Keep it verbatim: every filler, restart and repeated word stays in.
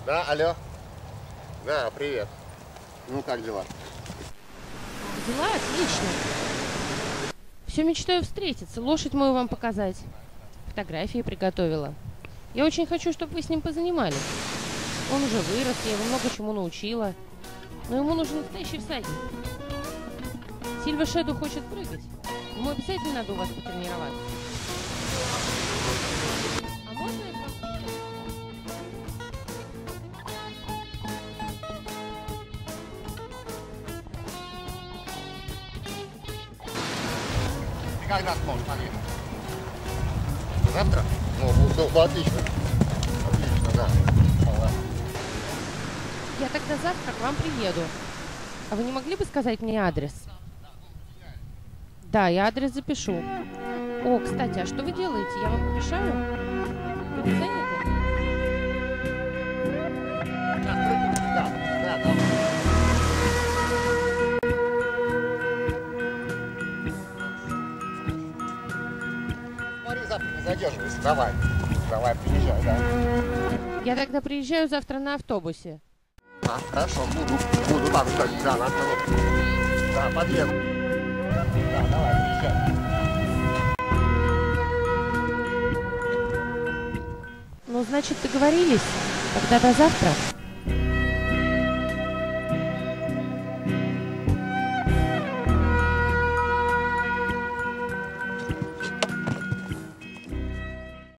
Да, алло. Да, привет. Ну, как дела? Дела отлично. Все мечтаю встретиться, лошадь мою вам показать. Фотографии приготовила. Я очень хочу, чтобы вы с ним позанимались. Он уже вырос, я его много чему научила. Но ему нужен настоящий всадник. Сильва Шеду хочет прыгать. Ему обязательно надо у вас потренироваться. А можно я к вам приеду? Ты когда сможешь подъехать? Завтра? Ну, ну, ну, отлично. Отлично, да. Ладно. Я тогда завтра к вам приеду. А вы не могли бы сказать мне адрес? Да, я адрес запишу. О, кстати, а что вы делаете? Я вам мешаю? Вы не заняты? Да, прыгай. Да, да, да. Смотри, завтра не задерживайся. Давай. Давай, приезжай, да. Я тогда приезжаю завтра на автобусе. А, хорошо, буду. Буду там ждать. Да, на остановке. Да, подъеду. Да, давай, приезжай. Ну, значит, договорились. Тогда до завтра.